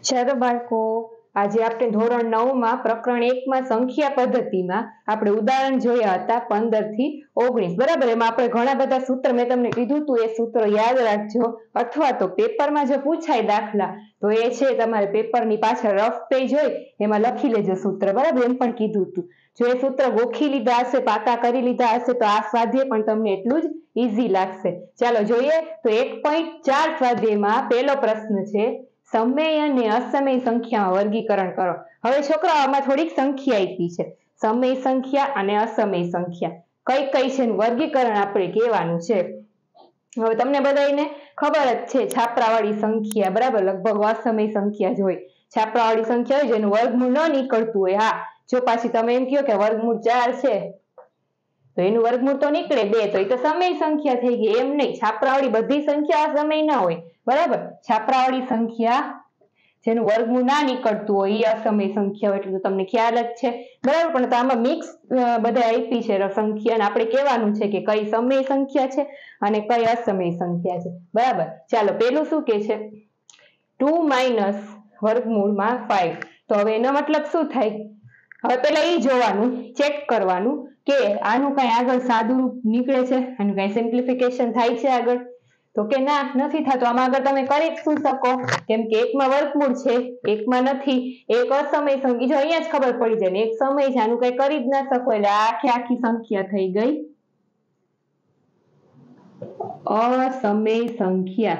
ચાલો બાળકો, આજે આપણે ધોરણ 9 માં પ્રકરણ 1 માં સંખ્યા પદ્ધતિમાં આપણે ઉદાહરણ જોયા હતા 15 થી 19. બરાબર, એમાં આપણે ઘણા બધા સૂત્ર મેં તમને કીધું હતું, એ સૂત્રો યાદ રાખજો, અથવા તો પેપરમાં જો પૂછાય દાખલા તો એ છે તમારે પેપરની પાછળ રફ પેજ હોય એમાં લખી લેજો સૂત્ર. બરાબર, એમ પણ કીધું હતું. જો એ સૂત્ર ગોખી લીધા હશે, પાકા કરી લીધા હશે તો આ સ્વાધ્યાય પણ તમને એટલું જ ઈઝી લાગશે. ચાલો જોઈએ તો 1.4 સ્વાધ્યાયમાં પહેલો પ્રશ્ન છે, સમય અને અસમય સંખ્યામાં વર્ગીકરણ કરો. હવે છોકરાઓ, આમાં થોડીક સંખ્યા આપી છે, સમય સંખ્યા અને અસમય સંખ્યા કઈ કઈ છે એનું વર્ગીકરણ આપણે કહેવાનું છે. હવે તમને બધાને ખબર જ છે, છાપરાવાળી સંખ્યા, બરાબર, લગભગ અસમય સંખ્યા જ હોય. છાપરાવાળી સંખ્યા હોય જેનું વર્ગમૂળ ન નીકળતું હોય. હા, જો પાછી તમે એમ કહો કે વર્ગમૂળ 4 છે તો એનું વર્ગમૂળ તો નીકળે 2, તો એ તો સમય સંખ્યા થઈ ગઈ. એમ નહીં, છાપરાવાળી બધી સંખ્યા અસમય ના હોય. બરાબર, છાપરાવાળી સંખ્યા જેનું વર્ગમૂળ ના નીકળતું હોય એ અસમય સંખ્યા હોય, એટલે તો તમને ખ્યાલ જ છે. બરાબર, પણ તો આમાં મિક્સ બધા આપી છે સંખ્યા, અને આપણે કહેવાનું છે કે કઈ સમય સંખ્યા છે અને કઈ અસમય સંખ્યા છે. બરાબર, ચાલો પેલું શું કે છે, 2 - વર્ગમૂળમાં 5. તો હવે એનો મતલબ શું થાય? હવે પેલા એ જોવાનું, ચેક કરવાનું કે આનું કઈ આગળ સાદું રૂપ નીકળે છે, આનું કઈ સિમ્પ્લિફિકેશન થાય છે આગળ, તો કે ના, નથી થતું. આમાં આગળ તમે કરી શું શકો, કેમ કે એકમાં વર્ગમૂળ છે, એકમાં નથી, એક અસમય સંખ્યા, જો અહીંયા જ ખબર પડી જાય ને, એક સમય છે, આનું કઈ કરી જ ના શકો, એટલે આખી સંખ્યા થઈ ગઈ અસમય સંખ્યા.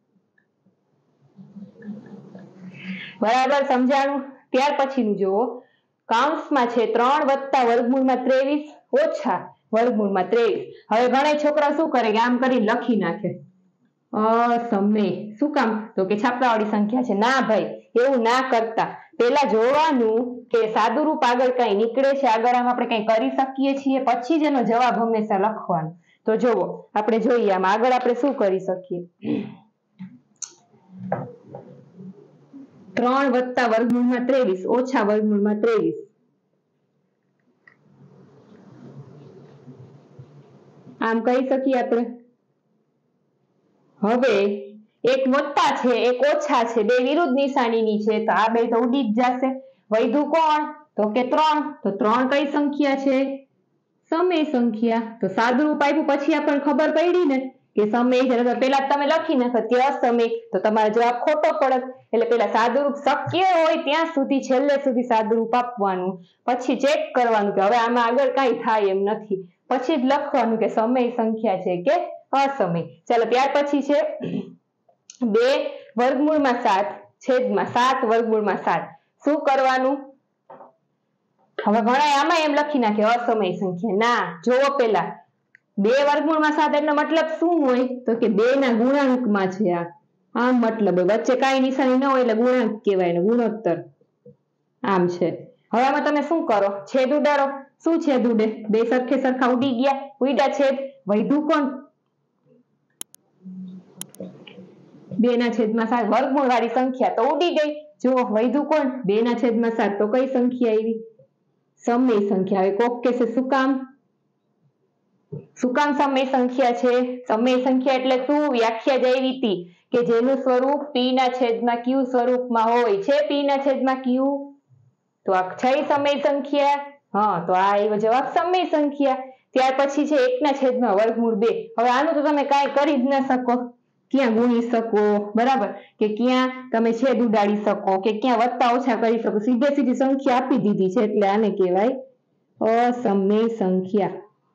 બરાબર, સમજાણું? ત્યાર પછીનું જુઓ, કૌંસમાં છે 3 + વર્ગમૂળમાં 23 ઓછા વર્ગમૂળમાં 23. હવે ઘણા છોકરા શું કરે કે આમ કરી લખી નાખે અસમય. શું કામ? તો કે છાપરાવાળી સંખ્યા છે. ના ભાઈ, એવું ના કરતા. પેલા જોવાનું કે સાદું રૂપ આગળ કઈ નીકળે છે, આગળ આમ આપણે કઈ કરી શકીએ છીએ, પછી જ એનો જવાબ હંમેશા લખવાનો. તો જુઓ, આપણે જોઈએ આમ આગળ આપણે શું કરી શકીએ. 3 + વર્ગમૂળમાં 23 ઓછા વર્ગમૂળમાં 23. આમ કહી શકીએ આપણે. હવે એક વત્તા છે, એક ઓછા છે, બે વિરુદ્ધ નિશાનીની છે, તો આ બે તો ઉડી જ જશે. વધ્યું કોણ? તો કે 3. તો 3 કઈ સંખ્યા છે? સમય સંખ્યા. તો સાદું રૂપ આપ્યું પછી આપણને ખબર પડી ને કે સમય છે, તો પેલા તમે લખી નાખો કે અસમય, તો તમારો જવાબ ખોટો પડત. એટલે પેલા સાદું રૂપ શક્ય હોય ત્યાં સુધી છેલ્લે સુધી સાદું રૂપ આપવાનું, પછી ચેક કરવાનું કે હવે આમાં આગળ કાંઈ થાય એમ નથી, પછી જ લખવાનું કે સમય સંખ્યા છે કે અસમય. ચાલો ત્યાર પછી છે 2 વર્ગમૂળમાં 7 છેદમાં 7 વર્ગમૂળમાં 7. શું કરવાનું? હવે ઘણા આમાં એમ લખી નાખે અસમય સંખ્યા. ના, જોવો પેલા 2 વર્ગમૂળમાં 7 એનો મતલબ શું હોય? તો કે 2 ના ગુણાંકમાં છે. આમ મતલબ વચ્ચે કાંઈ નિશાની ન હોય એટલે ગુણાંક કહેવાય ને, ગુણોત્તર આમ છે. હવે આમાં તમે શું કરો? છેદ ઉડાડો. શું છેદ ઉડે? 2 સરખે સરખા ઉડી ગયા, ઉડ્યા છેદ. વધ્યું કોણ? 2/7. વર્ગમૂળ વાળી સંખ્યા તો ઉડી ગઈ. જો વધ્યું કોણ? 2/7. તો કઈ સંખ્યા આવી? સમય સંખ્યા. હવે કોક કહેશે શું કામ? શું કામ સમય સંખ્યા છે? સમય સંખ્યા એટલે શું? વ્યાખ્યા જ આવી હતી કે જેનું સ્વરૂપ p/q સ્વરૂપમાં હોય છે. p/q. તો આ છે સમય સંખ્યા. હા, તો આ આવ્યો જવાબ સમય સંખ્યા. ત્યાર પછી છે 1/2. હવે આનું તો તમે કાંઈ કરી જ ના શકો, ક્યાં ગુણી શકો, બરાબર, કે ક્યાં તમે છેદ ઉડાડી શકો, કે ક્યાં વત્તા ઓછા કરી શકો, સીધે સીધી સંખ્યા આપી દીધી છે, એટલે આને કહેવાય અસમય સંખ્યા.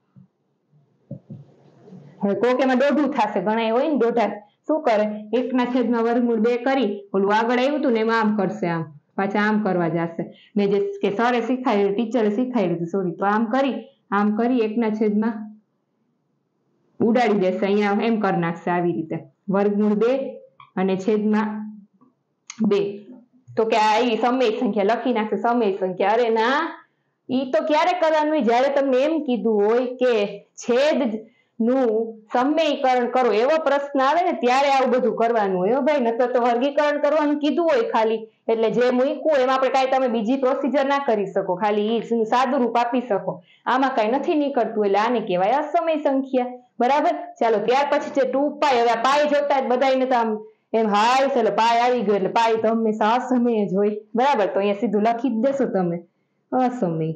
હવે કોક એમાં દોઢું થશે, ઘણા હોય ને દોઢા, શું કરે? 1/2 કરી, ઓલું આગળ આવ્યું હતું ને એમાં આમ કરશે, આમ પાછા આમ કરવા જશે. મેં જે કે સરે શીખાયું, ટીચરે શીખાયું હતું, સોરી, તો આમ કરી 1/2 ઉડાડી દેશે, અહીંયા એમ કરી નાખશે આવી રીતે, √2 અને છેદમાં 2. તો કે આ આવી સમય સંખ્યા લખી નાખશે, સમય સંખ્યા. અરે ના, ઈ તો ક્યારે કરવાનું હોય? જ્યારે તમને એમ કીધું હોય કે છેદ નું સમયકરણ કરો, એવો પ્રશ્ન આવે ને ત્યારે આવું બધું કરવાનું હોય ભાઈ. નકર તો વર્ગીકરણ કરવાનું કીધું હોય ખાલી, એટલે જે મૂક્યું એમાં આપણે કાંઈ તમે બીજી પ્રોસિજર ના કરી શકો, ખાલી ઈ સાદું રૂપ આપી શકો. આમાં કાંઈ નથી નીકળતું, એટલે આને કહેવાય અસમય સંખ્યા. બરાબર, ચાલો ત્યાર પછી છે 2π. હવે પાઈ જોતા જ બધાને તો આમ એમ હાય ચલો પાય આવી ગયો એટલે પાય તો હંમેશા અસમય જ હોય બરાબર તો અહીંયા સીધું લખી જ દેશો તમે અસમય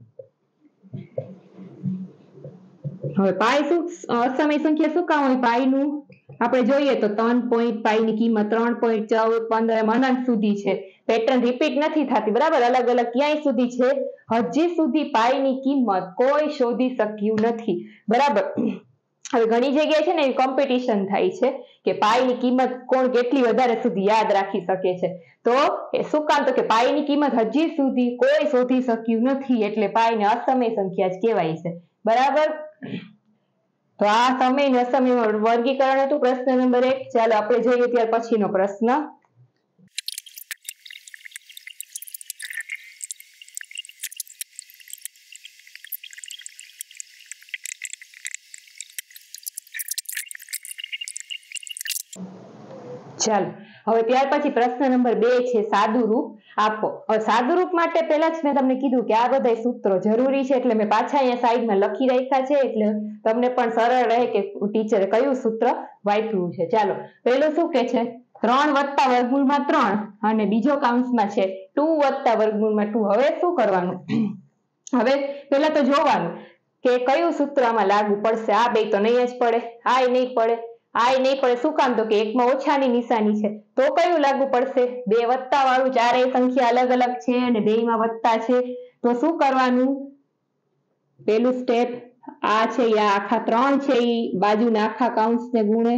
હવે પાય શું અસમય સંખ્યા શું કામ હોય પાયનું આપણે જોઈએ તો 3 પાયની કિંમત 3.14 15 એમ અનંત સુધી છે પેટર્ન રિપીટ નથી થતી બરાબર અલગ અલગ ક્યાંય સુધી છે હજી સુધી પાયની કિંમત કોઈ શોધી શક્યું નથી બરાબર હવે ઘણી જગ્યાએ છે ને એવી કોમ્પિટિશન થાય છે કે પાયની કિંમત કોણ કેટલી વધારે સુધી યાદ રાખી શકે છે તો એ શું કામ તો કે પાયની કિંમત હજી સુધી કોઈ શોધી શક્યું નથી એટલે પાયને અસમય સંખ્યા જ કહેવાય છે બરાબર તો આ સમય ને અસમય વર્ગીકરણ હતું પ્રશ્ન નંબર 1 ચાલો આપણે જોઈએ ત્યાર પછીનો પ્રશ્ન ચાલો હવે ત્યાર પછી પ્રશ્ન નંબર 2 છે સાદું રૂપ આપો હવે સાદું રૂપ માટે પહેલા જ મેં તમને કીધું કે આ બધા સૂત્રો જરૂરી છે એટલે મેં પાછા અહીંયા સાઈડમાં લખી રાખ્યા છે એટલે તમને પણ સરળ રહે કે ટીચરે કયું સૂત્ર વાપર્યું છે ચાલો પહેલું શું કે છે 3 + વર્ગમૂળમાં 3 અને બીજો કૌંસમાં છે 2 + વર્ગમૂળમાં 2 હવે શું કરવાનું હવે પહેલા તો જોવાનું કે કયું સૂત્ર આમાં લાગુ પડશે આ બે તો નહીં જ પડે આય નહીં પડે આય નહીં પડે શું કામ તો કે એકમાં ઓછાની નિશાની છે તો કયું લાગુ પડશે 2 વત્તા વાળું ચારેય સંખ્યા અલગ અલગ છે અને બેયમાં વત્તા છે તો શું કરવાનું પહેલું સ્ટેપ આ છે આ આખા 3 છે ઈ બાજુના આખા કૌંસને ગુણે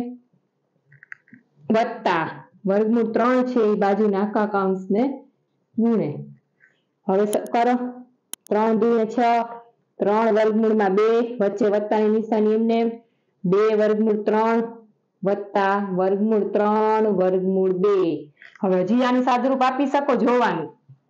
વત્તા વર્ગમૂળ 3 છે ઈ બાજુના આખા કૌંસને ગુણે હવે કરો 3 × 2 = 6 3 વર્ગમૂળમાં 2 વચ્ચે વત્તાની નિશાની એમને 2 વર્ગમૂળ 3 વત્તા વર્ગમૂળ 3 વર્ગમૂળ 2 હવે હજી આનું સાદુરૂપ આપી શકો જોવાનું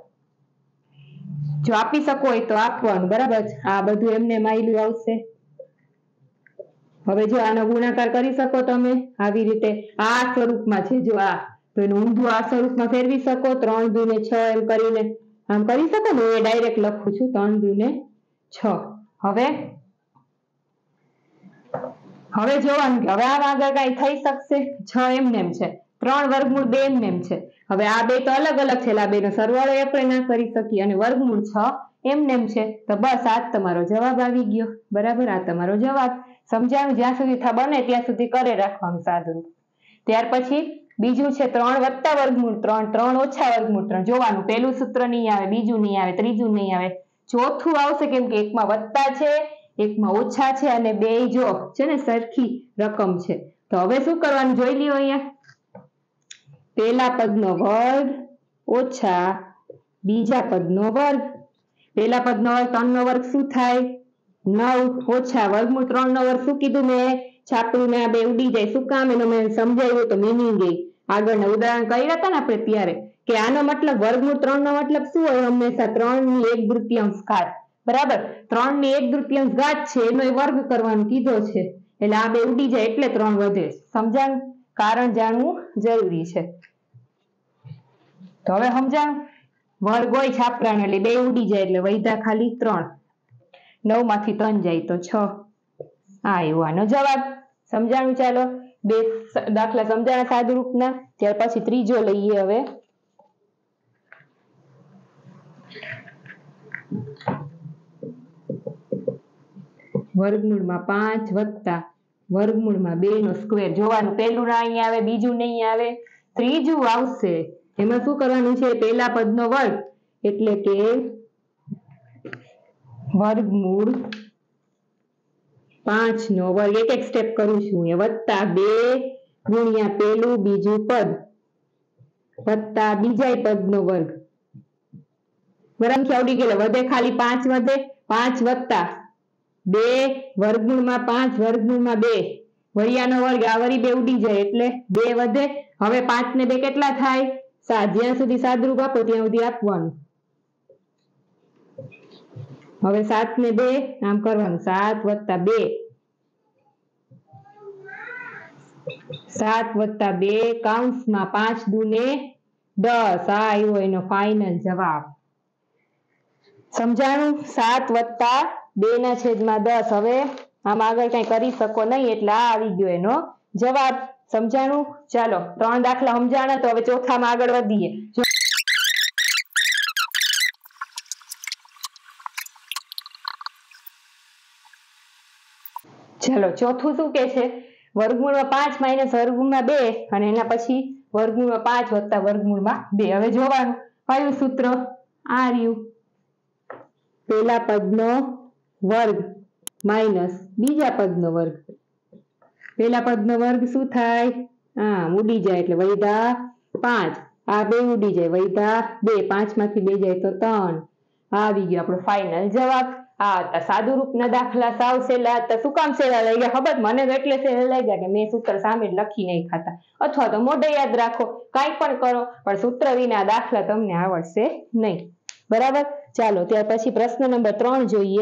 જો આપી શકો હોય તો આપવાનું બરાબર આ બધું એમને માયલું આવશે હવે જો આનો ગુણાકાર કરી શકો તમે આવી રીતે આ સ્વરૂપમાં છે જો આ તો એનું ઊંધું આ સ્વરૂપમાં ફેરવી શકો 3 × 2 = 6 એમ કરીને આમ કરી શકો ને એ ડાયરેક્ટ લખું છું 3 × 2 = 6 હવે જોવાનું કે હવે આમાં આગળ કઈ થઈ શકશે 6 એમને છે 3 વર્ગમૂળ 2 એમને છે હવે આ બે તો અલગ અલગ છે આ બેનો સરવાળો આપણે ના કરી શકીએ અને વર્ગમૂળ 6 એમને છે તો બસ આ તમારો જવાબ આવી ગયો બરાબર આ તમારો જવાબ સમજાયું જ્યાં સુધી બને ત્યાં સુધી કરે રાખવાનું સાદું ત્યાર પછી બીજું છે 3 + વર્ગમૂળ 3 3 - વર્ગમૂળ 3 જોવાનું પહેલું સૂત્ર નહીં આવે બીજું નહીં આવે ત્રીજું નહીં આવે ચોથું આવશે કેમ કે એકમાં વત્તા છે એકમાં ઓછા છે અને બે જો છે ને સરખી રકમ છે તો હવે શું કરવાનું જોઈ લ્યો અહીંયા પહેલા પદનો વર્ગ ઓછા બીજા પદનો વર્ગ પહેલા પદનો વર્ગ 3 નો વર્ગ શું થાય 9 ઓછા વર્ગમૂળ 3 નો વર્ગ શું કીધું મેં છાપરું ને આ બે ઉડી જાય શું કામ એનો મેં સમજાવ્યું તો મિનિંગ આગળના ઉદાહરણ કર્યા હતા ને આપણે ત્યારે કે આનો મતલબ વર્ગમૂળ 3 નો મતલબ શું હોય હંમેશા 3/1/3 ઘાત બરાબર 3/1/3 ઘાત છે એનો વર્ગ કરવાનું કીધો છે એટલે આ બે ઉડી જાય એટલે 3 વધે સમજાણું કારણ જાણવું જરૂરી છે તો હવે સમજાણું વર્ગ હોય છાપરાનો એટલે બે ઉડી જાય એટલે વધ્યા ખાલી 3 9 માંથી 3 જાય તો 6 આ એવો આનો જવાબ સમજાણું ચાલો બે દાખલા સમજાણા સાદુરૂપના ત્યાર પછી ત્રીજો લઈએ હવે વર્ગમૂળમાં 5 વત્તા વર્ગમૂળમાં 2 નો સ્ક્વેર જોવાનું પહેલું ના અહીં આવે બીજું નહીં આવે ત્રીજું આવશે એમાં શું કરવાનું છે પહેલા પદનો વર્ગ એટલે કે વર્ગમૂળ 5 નો વર્ગ એક એક સ્ટેપ કરું છું એ વત્તા 2 ગુણ્યા પહેલું બીજું પદ વત્તા બીજા પદનો વર્ગ બરાબર આવડી ગયેલો વધે ખાલી 5 વધે 5 વત્તા 2 વર્ગમૂળમાં 5 વર્ગમૂળમાં 2 વરિયાનો વર્ગ આ વરી 2 ઉડી જાય એટલે 2 વધે હવે 5 ને 2 કેટલા થાય 7 જ્યાં સુધી સાદુરૂપ આપો ત્યાં સુધી આપવાનું હવે 7 ને 2 આમ કરવાનું 7 વત્તા 2 7 વત્તા 2 કૌંસમાં 5 દુને 10 આ આવ્યો એનો ફાઇનલ જવાબ સમજાણું 7 વત્તા 2 ના છેદમાં 10 હવે આમ આગળ કઈ કરી શકો નહીં એટલે આ આવી ગયો એનો જવાબ સમજાણું? ચાલો 3 દાખલા સમજાણા, તો હવે ચોથામાં આગળ વધીએ. ચાલો ચોથું શું કે છે? વર્ગમૂળમાં 5 માઇનસ વર્ગમૂળમાં 2 અને એના પછી વર્ગમૂળમાં 5 વત્તા વર્ગમૂળમાં 2. હવે જોવાનું કયું સૂત્ર? આ રહ્યું, પેલા પદનો વર્ગ માઇનસ બીજા પદનો વર્ગ. પેલા પદનો વર્ગ શું થાય? ઉડી જાય એટલે વૈધા 5. આ 2 ઉડી જાય, વૈધા 2. 5 માંથી 2 જાય તો 3. આવી ગયો આપણો ફાઇનલ જવાબ. આ હતા સાદુરૂપના દાખલા. સાવ સહેલા હતા. શું કામ સહેલા લઈ ગયા ખબર? મને તો એટલે સહેલા લાગ્યા કે મેં સૂત્ર સામે લખી નહીં ખાતા, અથવા તો મોઢે યાદ રાખો, કાંઈ પણ કરો, પણ સૂત્ર વિના દાખલા તમને આવડશે નહીં. બરાબર? ચાલો ત્યાર પછી પ્રશ્ન નંબર 3 જોઈએ.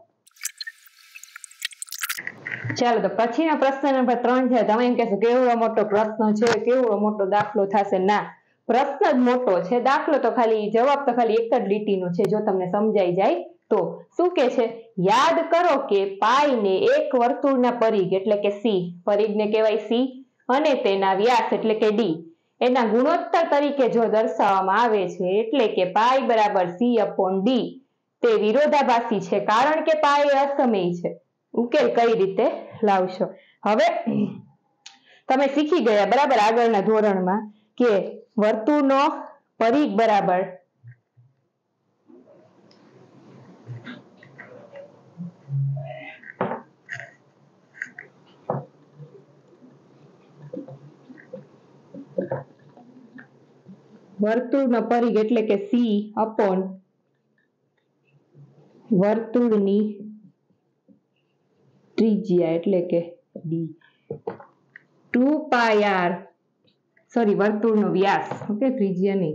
ચાલો તો પછીનો પ્રશ્ન નંબર 3 છે. તમે એમ કહેશો કેવડો મોટો પ્રશ્ન છે, કેવડો મોટો દાખલો થશે? ના, પ્રશ્ન જ મોટો છે, દાખલો તો ખાલી, જવાબ તો ખાલી એક જ લીટીનો છે, જો તમને સમજાઈ જાય તો. શું કે છે? યાદ કરો કે પાઈને એક વર્તુળના પરિઘ એટલે કે સી, પરિઘને કહેવાય સી, અને તેના વ્યાસ એટલે કે ડી, એના ગુણોત્તર તરીકે જો દર્શાવવામાં આવે છે, એટલે કે પાઈ બરાબર c/d, તે વિરોધાભાસી છે, કારણ કે પાઈ અસમય છે. ઉકેલ કઈ રીતે લાવશો? હવે તમે શીખી ગયા બરાબર આગળના ધોરણમાં કે વર્તુળનો પરિઘ બરાબર વર્તુળનો પરિઘ એટલે કે c/ વર્તુળની ત્રિજ્યા એટલે કે d, 2πr, સોરી વર્તુળનો વ્યાસ, ઓકે, ત્રિજ્યા નહીં,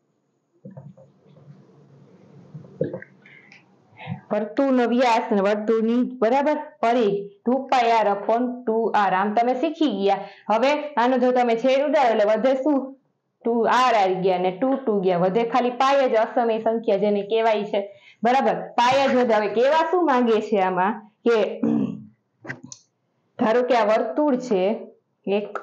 વર્તુળનો વ્યાસ અને વર્તુળની બરાબર પરિઘ 2πr/2r. આમ તમે શીખી ગયા. હવે આનો જો તમે છેદ ઉડાડો એટલે વધે શું? 2r આવી ગયા ને 2 2 ગયા, વધે ખાલી પાય જ, અસમય સંખ્યા જેને કહેવાય છે. બરાબર? પાય જ વધે. હવે કેવા શું માંગે છે આમાં કે ધારો કે આ વર્તુળ છે એક,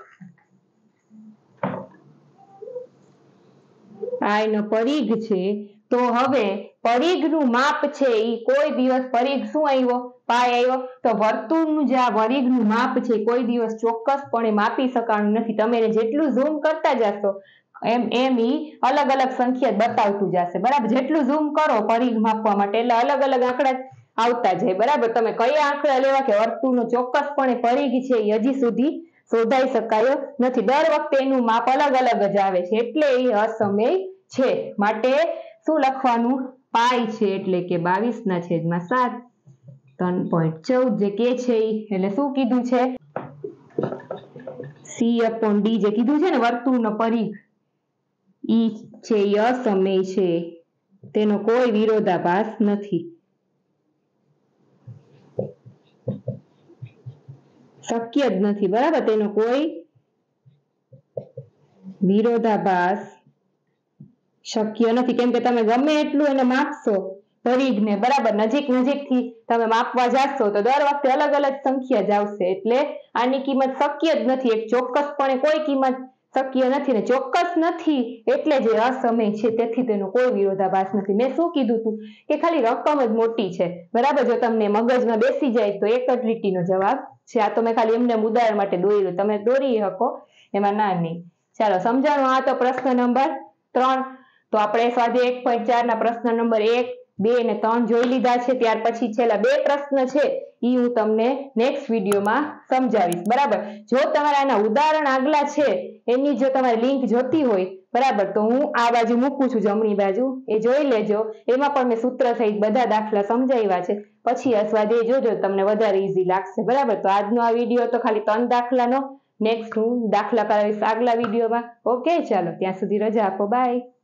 આ એનો પરિઘ છે, તો હવે પરિઘનું માપ છે એ કોઈ દિવસ, પરિઘ શું આવ્યો? પાય આવ્યો, તો વર્તુળનું જે આ પરિઘનું માપ છે કોઈ દિવસ ચોક્કસપણે માપી શકાતું નથી. તમે એને જેટલું ઝૂમ કરતા જશો એમ એમ ઈ અલગ અલગ સંખ્યા બતાવતું જશે. બરાબર? જેટલું ઝૂમ કરો પરિઘ માપવા માટે એટલે અલગ અલગ આંકડા આવતા જાય. બરાબર? તમે કયા આંકડા લેવા કે વર્તુળનું ચોક્કસપણે પરિઘ છે એ હજી સુધી શોધાઈ શકાયો નથી. દર વખતે એનું માપ અલગ અલગ જ આવે છે, એટલે એ અસમય છે. માટે શું લખવાનું? પાઈ છે એટલે કે 22/7, 3.14 જે કે છે એટલે શું કીધું છે? c/d જે કીધું છે ને વર્તુળનો પરિઘ, ઈ છે એ અસમય છે, તેનો કોઈ વિરોધાભાસ નથી. શક્ય જ નથી. બરાબર? તેનો કોઈ વિરોધાભાસ શક્ય નથી, કેમ કે તમે ગમે એટલું એને માપશો પરિઘને, બરાબર, નજીકથી તમે માપવા જાશો તો દર વખતે અલગ અલગ સંખ્યા જ આવશે. એટલે આની કિંમત શક્ય જ નથી. એક ચોક્કસપણે કોઈ કિંમત શક્ય નથી, ને ચોક્કસ નથી એટલે જે અસમય છે, તેથી તેનો કોઈ વિરોધાભાસ નથી. મેં શું કીધું હતું કે ખાલી રકમ જ મોટી છે. બરાબર? જો તમને મગજમાં બેસી જાય તો એક જ લીટીનો જવાબ છે. આ તો મેં ખાલી એમને ઉદાહરણ માટે દોર્યું, તમે દોરી શકો એમાં ના નહીં. ચાલો સમજાણું? આ તો પ્રશ્ન નંબર 3. તો આપણે સ્વાધ્યાય 1.4 ના પ્રશ્ન નંબર 1, 2 અને 3 જોઈ લીધા છે. ત્યાર પછી છેલ્લા 2 પ્રશ્ન છે એ હું તમને નેક્સ્ટ વિડીયોમાં સમજાવીશ. બરાબર? જો તમારા આના ઉદાહરણ આગલા છે એની જો તમારે લિંક જોતી હોય, બરાબર, તો હું આ બાજુ મૂકું છું, જમણી બાજુ, એ જોઈ લેજો. એમાં પણ મેં સૂત્ર સહિત બધા દાખલા સમજાવ્યા છે. પછી આ સ્વાધ્યાય જોજો, તમને વધારે ઈઝી લાગશે. બરાબર? તો આજનો આ વિડીયો તો ખાલી 3 દાખલાનો, નેક્સ્ટ હું દાખલા કરાવીશ આગલા વિડીયોમાં. ઓકે, ચાલો ત્યાં સુધી રજા આપો. બાય.